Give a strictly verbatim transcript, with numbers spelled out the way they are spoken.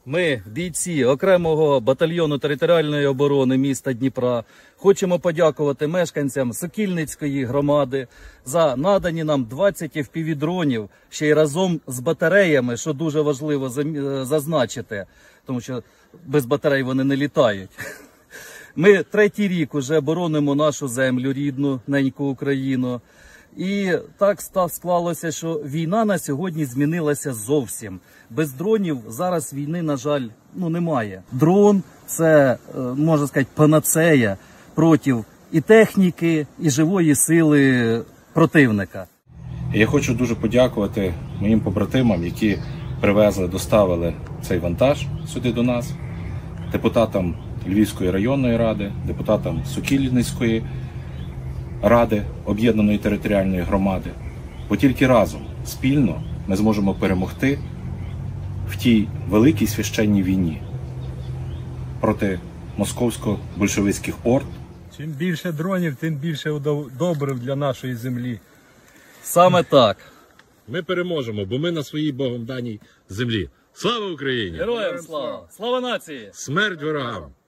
Ми, бійці окремого батальйону територіальної оборони міста Дніпра, хочемо подякувати мешканцям Сокільницької громади за надані нам двадцять еф пі ві-дронів, ще й разом з батареями, що дуже важливо зазначити, тому що без батарей вони не літають. Ми третій рік уже боронимо нашу землю рідну, неньку Україну. І так склалося, що війна на сьогодні змінилася зовсім. Без дронів зараз війни, на жаль, ну, немає. Дрон – це, можна сказати, панацея проти і техніки, і живої сили противника. Я хочу дуже подякувати моїм побратимам, які привезли, доставили цей вантаж сюди до нас, депутатам Львівської районної ради, депутатам Сокільницької ради об'єднаної територіальної громади. Бо тільки разом, спільно, ми зможемо перемогти в тій великій священній війні проти московсько-большевицьких орд. Чим більше дронів, тим більше добрив для нашої землі. Саме так. Ми переможемо, бо ми на своїй Богом даній землі. Слава Україні! Героям слава! Слава нації! Смерть ворогам!